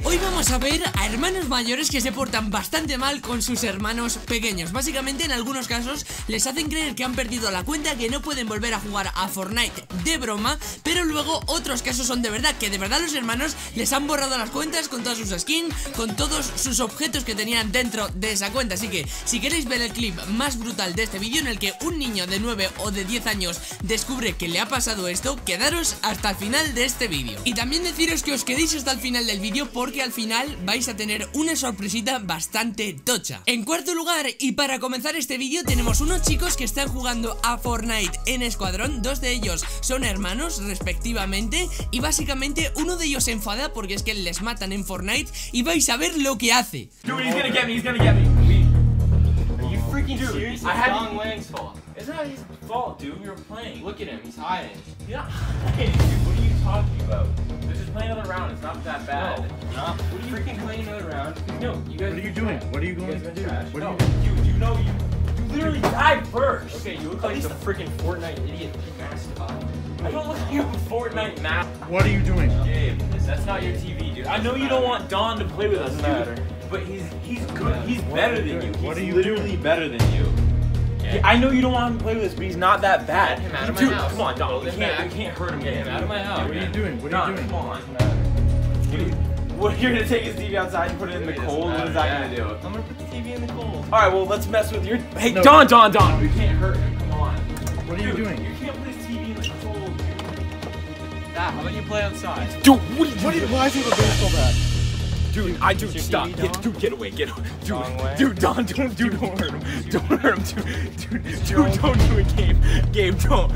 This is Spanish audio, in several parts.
Hoy vamos a ver a hermanos mayores que se portan bastante mal con sus hermanos pequeños. Básicamente en algunos casos les hacen creer que han perdido la cuenta, que no pueden volver a jugar a Fortnite de broma, pero luego otros casos son de verdad, que de verdad los hermanos les han borrado las cuentas con todas sus skins, con todos sus objetos que tenían dentro de esa cuenta. Así que si queréis ver el clip más brutal de este vídeo en el que un niño de 9 o de 10 años descubre que le ha pasado esto, quedaros hasta el final de este vídeo. Y también deciros que os quedéis hasta el final del vídeo porque al final vais a tener una sorpresita bastante tocha. En cuarto lugar, y para comenzar este vídeo, tenemos unos chicos que están jugando a Fortnite en escuadrón. Dos de ellos son hermanos respectivamente y básicamente uno de ellos se enfada porque es que les matan en Fortnite y vais a ver lo que hace. Dude, he's gonna get me, Are you freaking serious? I had Dong Wang's fault. It's not his fault, dude. We were playing. Look at him, he's hiding. He's not hiding, dude. What are you talking about? Let's just play another round. It's not that bad. No. What are you freaking playing another round? No, you guys. What are you doing? What are you going to do? What are you doing? You know you literally died first. Okay, you look like the freaking Fortnite idiot mascot. I don't look like a Fortnite mascot. What are you doing? Gabe, that's not your TV, dude. I know you don't want Don to play with us, dude. But he's good. He's better than you. What are you literally better than you. Yeah, I know you don't want him to play with us, but he's not that bad. Get him out of my house. Come on, Don. You can't hurt him. Get him out of my house. What are you doing? What are you doing? Come on. Dude, what, you're gonna take his TV outside and put it in the cold? What is that gonna do? I'm gonna put the TV in the cold. Alright, well, let's mess with your... Hey, no. Don! We can't hurt him. Come on. What are you doing? You can't put his TV in the cold, dude. Dad, how about you play outside? Dude, why do you have a baseball bat? Dude, stop. Get away. Dude, Don, don't hurt him. Don't hurt him, dude, don't do it, Gabe, don't.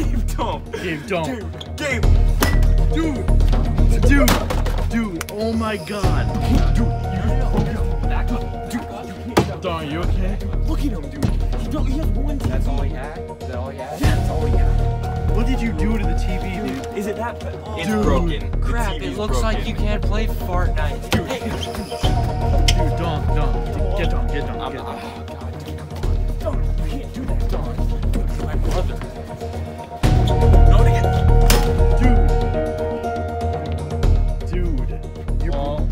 Dude, oh my god. Back up. Don, are you okay? Look at him, dude. He has one TV. That's all he had? Is that all he had? Yeah, that's all he had. What did you do to the TV, dude? Is it that bad? It's broken. Crap, it looks like you can't play Fortnite. Dude, Don, get Don. Oh, God, dude, come on. Don, you can't do that, Don. Dude, it's my brother. No, Dude, you know.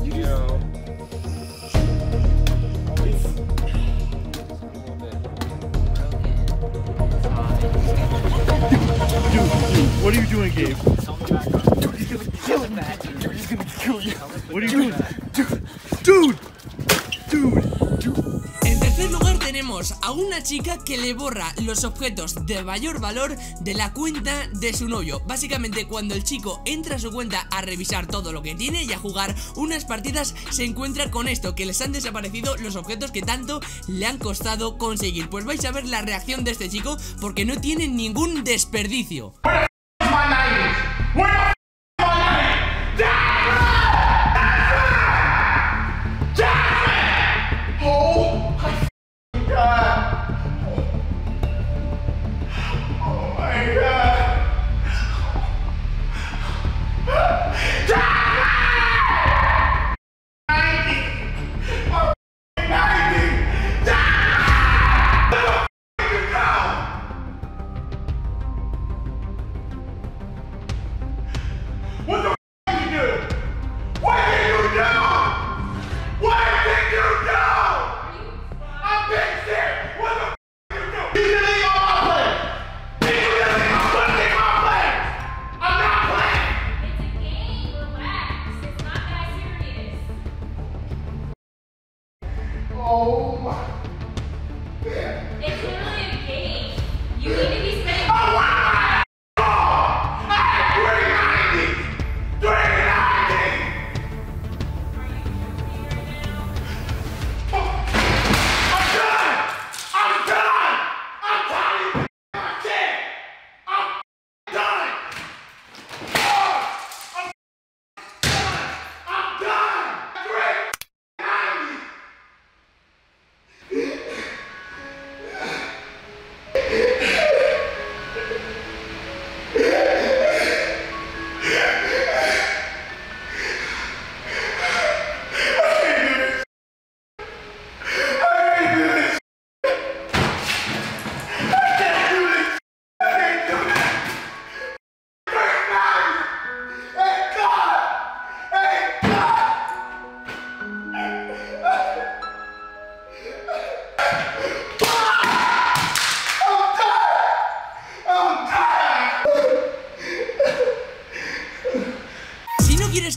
Dude, what are you doing, Gabe? Dude, he's gonna kill him, man. Dude, he's gonna kill you. What are you doing? Dude. En tercer lugar tenemos a una chica que le borra los objetos de mayor valor de la cuenta de su novio. Básicamente cuando el chico entra a su cuenta a revisar todo lo que tiene y a jugar unas partidas, se encuentra con esto, que les han desaparecido los objetos que tanto le han costado conseguir. Pues vais a ver la reacción de este chico porque no tiene ningún desperdicio.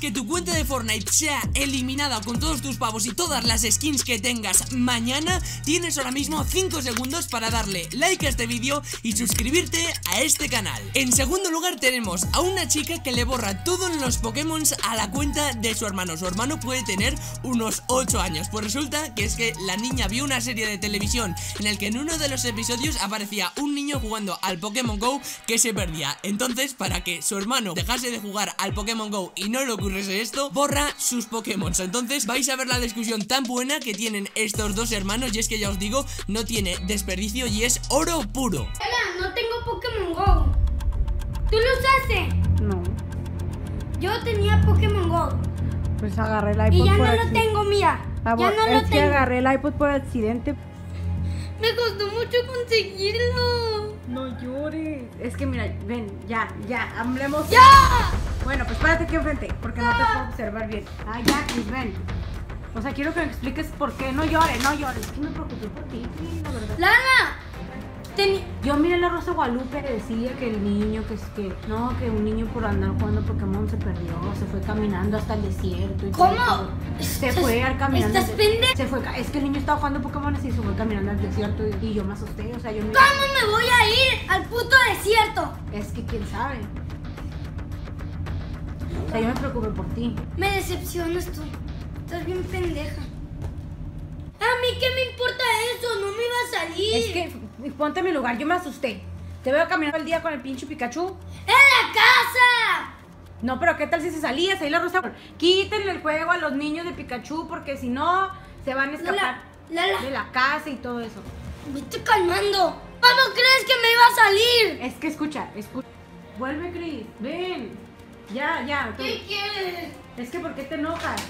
que tu cuenta de Fortnite sea eliminada con todos tus pavos y todas las skins que tengas mañana, tienes ahora mismo 5 segundos para darle like a este vídeo y suscribirte a este canal. En segundo lugar tenemos a una chica que le borra todos los Pokémon a la cuenta de su hermano. Su hermano puede tener unos 8 años. Pues resulta que es que la niña vio una serie de televisión en el que en uno de los episodios aparecía un niño jugando al Pokémon GO que se perdía. Entonces, para que su hermano dejase de jugar al Pokémon GO y no le ocurriese esto, borra sus Pokémon. Entonces vais a ver la discusión tan buena que tienen estos dos hermanos, y es que ya os digo, no tiene desperdicio y es oro puro. Hola, no tengo Pokémon GO. ¿Tú lo usaste? No, Yo tenía Pokémon GO pues agarré el iPod y ya por no lo accidente. tengo, mira. Ya Amor, no lo es que tengo. agarré el iPod por accidente. Me costó mucho conseguirlo. No llores. Es que mira, ven, ya, hablemos. ¡Ya! Bueno, pues párate aquí enfrente, porque no te puedo observar bien. Ah, ya, Chris, ven. O sea, quiero que me expliques por qué. No llores, no llores. Es que me preocupé por ti, Chris, la verdad. Lana, Yo miré la Rosa de Guadalupe, decía que el niño, que un niño por andar jugando Pokémon se perdió, se fue caminando hasta el desierto. Y ¿Cómo? todo. Se Estás- fue al caminando. estás pendeja. Es que el niño estaba jugando Pokémon y se fue caminando al desierto y yo me asusté, o sea, yo me... ¿cómo me voy a ir al puto desierto? Es que quién sabe. O sea, yo me preocupé por ti. Me decepcionas tú. Estás bien pendeja. A mí qué me importa eso, no me va a salir. Es que, ponte en mi lugar, yo me asusté. Te veo caminando el día con el pinche Pikachu. ¡En la casa! No, pero ¿qué tal si se salías? Ahí la Rosa... Quítenle el juego a los niños de Pikachu porque si no, se van a escapar Lala, de la casa y todo eso. me estoy calmando. ¿Cómo crees que me iba a salir? Es que escucha. Vuelve, Chris, ven. Ya. ¿Qué quieres? Es que ¿por qué te enojas?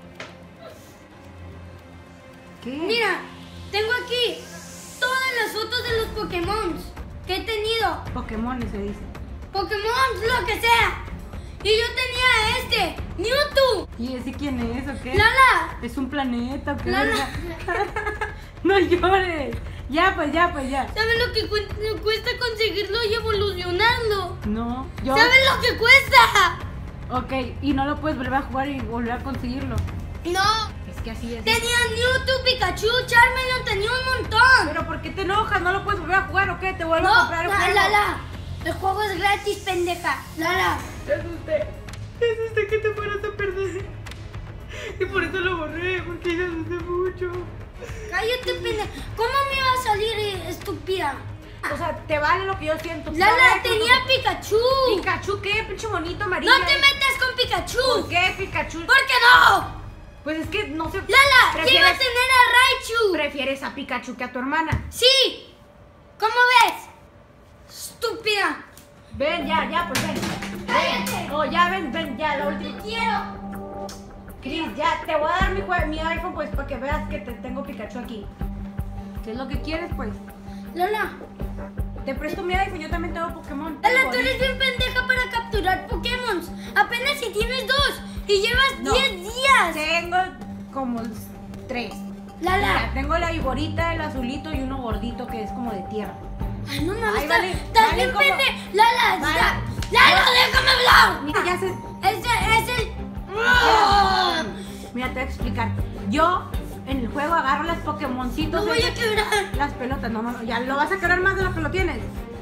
¿Qué? Mira, tengo aquí todas las fotos de los Pokémon que he tenido. Pokémon se dice. Pokémon, lo que sea. Y yo tenía Mewtwo. ¿Y ese quién es o qué? Lala, ¿Es un planeta o qué? Lala. No llores. Ya, pues ya. ¿sabes lo que cuesta conseguirlo y evolucionarlo? No, yo... ¿Sabes lo que cuesta? Ok, y no lo puedes volver a jugar y volver a conseguirlo. No. Es que así es. Tenía Mewtwo, Pikachu, Charmander, tenía un montón. Pero ¿por qué te enojas? ¿No lo puedes volver a jugar o qué? Te vuelvo a No, comprar el juego. Lala. El juego es gratis, pendeja. Lala. Te asusté que te fueras a perder. Y por eso lo borré, porque te asusté mucho. Cállate, pendeja. ¿Cómo me iba a salir, estúpida? O sea, te vale lo que yo siento. Lala, Vale, tenía Pikachu. ¿Pikachu qué? Pinche bonito amarillo. No te metas con Pikachu. ¿Por qué Pikachu? ¿Por qué no? Pues es que no sé. Lala, que iba a tener a Raichu. Prefieres a Pikachu que a tu hermana. Sí. ¿Cómo ves? Estúpida. Ven, ya, pues ven. Cállate. Oh, ya, ven, ya, la última. Te quiero. Chris, ya, te voy a dar mi iPhone, pues, para que veas que te tengo Pikachu aquí. ¿Qué es lo que quieres, pues? Lala. Te presto mi iPhone, yo también tengo Pokémon. Lala, tú eres bien pendeja para capturar Pokémon. Apenas si tienes 2 y llevas No. 10 días. Tengo como 3. Lala. Mira, tengo la viborita, el azulito y uno gordito que es como de tierra. Ay, no mames, Ay, vale, estás vale, bien como- pendeja. Lala, Vale. Lala, déjame hablar. Mira, ya sé. Es el... Mira, te voy a explicar. Yo en el juego agarro las Pokémoncitos. No voy a quebrar. Las pelotas, no, ya lo vas a quebrar más de lo que lo tienes.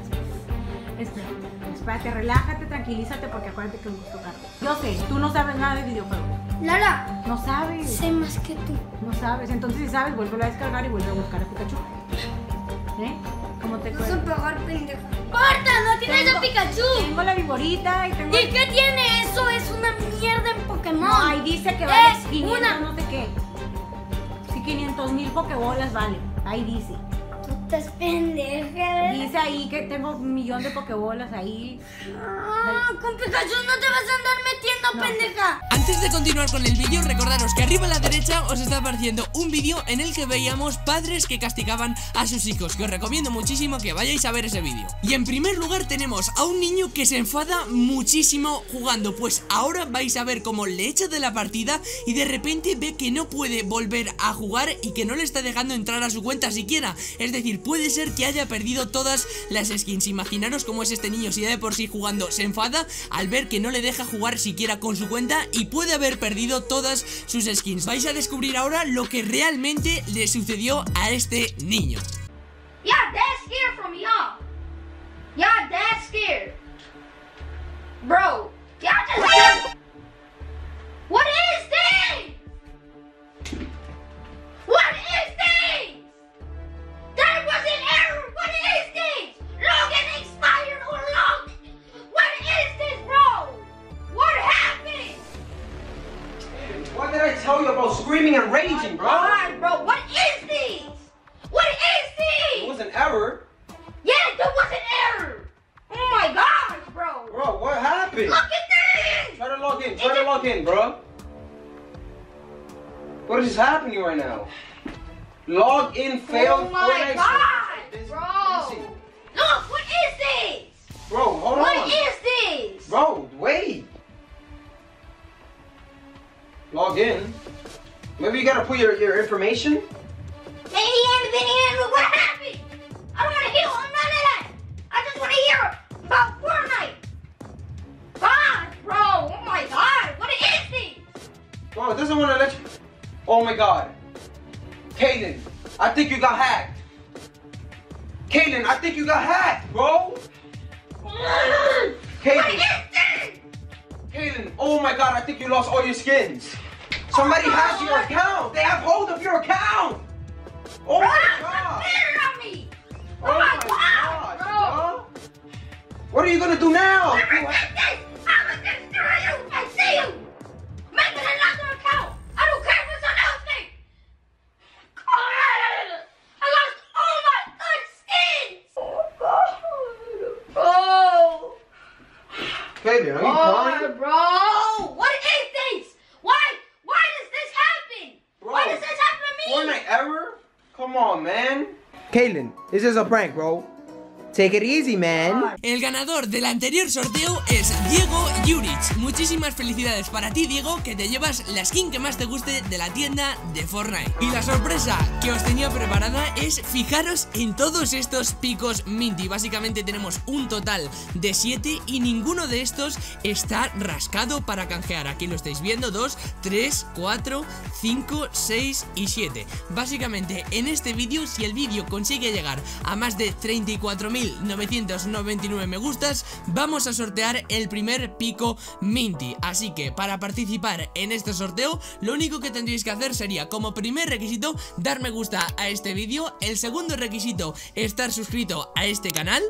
Espérate, relájate, tranquilízate, porque acuérdate que me gusta tocar. Yo sé, tú no sabes nada de videojuegos. Lala, No sabes. sé más que tú. No sabes. Entonces, si sabes, vuelve a descargar y vuelve a buscar a Pikachu. ¿Eh? ¿Cómo te Vas a acuerdas? pagar, pendeja. ¡Corta! ¡No tienes Tengo- a Pikachu! Tengo la viborita y tengo. ¿Y qué tiene eso? Es una mierda en Pokémon. No, ahí dice que vale Es 500, una- no sé qué. Sí, 500,000 Pokébolas vale. Ahí dice. Tú estás pendeja. Dice ahí que tengo 1,000,000 de Pokébolas ahí. Con Pikachu no te vas a andar metiendo, No. pendeja. Antes de continuar con el vídeo, recordaros que arriba a la derecha os está apareciendo un vídeo en el que veíamos padres que castigaban a sus hijos, que os recomiendo muchísimo que vayáis a ver ese vídeo. Y en primer lugar tenemos a un niño que se enfada muchísimo jugando, pues ahora vais a ver cómo le echa de la partida y de repente ve que no puede volver a jugar y que no le está dejando entrar a su cuenta siquiera. Es decir, puede ser que haya perdido todas las skins. Imaginaros cómo es este niño, si ya de por sí jugando se enfada al ver que no le deja jugar siquiera con su cuenta, y puede puede haber perdido todas sus skins. Vais a descubrir ahora lo que realmente le sucedió a este niño. Yeah, dad's scared from me, huh? Yeah, dad's scared. Bro, y'all just... What is this? What is this? That was an error. What is this? Login expired or logged. What is this, bro? What happened? What did I tell you about screaming and raging, bro? God, bro, what is this? What is this? It was an error. Yeah, there was an error. Oh my gosh, bro. Bro, what happened? Look at this. Try to log in. Try to log in, bro. What is happening right now? Log in failed. Oh my Fortnite. God, bro. Listen. Look, what is this? Bro, hold What on. is this? Bro, wait. Log in. Maybe you gotta put your information. Hey, what happened? I don't want to hear none of that. I just want to hear about Fortnite. God, bro. Oh my God. What is this? Bro, it doesn't want to let you. Oh my God. Kaden, I think you got hacked. Kaden, I think you got hacked, bro. What Kaden, is this? Kaden, oh my God, I think you lost all your skins. Somebody has your account. They have hold of your account. Oh Bro, my that's God. fair on me. Oh my God, bro. What are you gonna do now? Never did this. I will destroy you and see you. Make it another account. I don't care if it's another thing. God, I lost all my good skins. Oh God. Oh. Kaden, are you crying? Bro, what is this? Why does this happen? Bro, Why does this happen to me? Fortnite error? Come on, man. Kaden, this is a prank, bro. Take it easy, man. El ganador del anterior sorteo es Diego Juric. Muchísimas felicidades para ti, Diego, que te llevas la skin que más te guste de la tienda de Fortnite. Y la sorpresa que os tenía preparada es fijaros en todos estos picos Minty. Básicamente tenemos un total de 7 y ninguno de estos está rascado para canjear. Aquí lo estáis viendo, 2, 3, 4, 5, 6 y 7. Básicamente en este vídeo, si el vídeo consigue llegar a más de 34.999 me gustas, vamos a sortear el primer pico Minty. Así que para participar en este sorteo, lo único que tendréis que hacer sería, como primer requisito, dar me gusta a este vídeo. El segundo requisito, estar suscrito a este canal.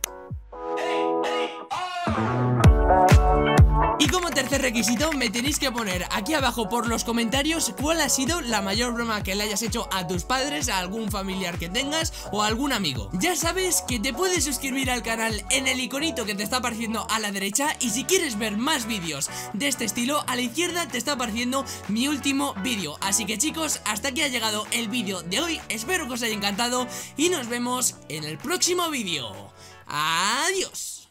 Y como tercer requisito, me tenéis que poner aquí abajo por los comentarios cuál ha sido la mayor broma que le hayas hecho a tus padres, a algún familiar que tengas o a algún amigo. Ya sabes que te puedes suscribir al canal en el iconito que te está apareciendo a la derecha, y si quieres ver más vídeos de este estilo, a la izquierda te está apareciendo mi último vídeo. Así que chicos, hasta aquí ha llegado el vídeo de hoy, espero que os haya encantado y nos vemos en el próximo vídeo. Adiós.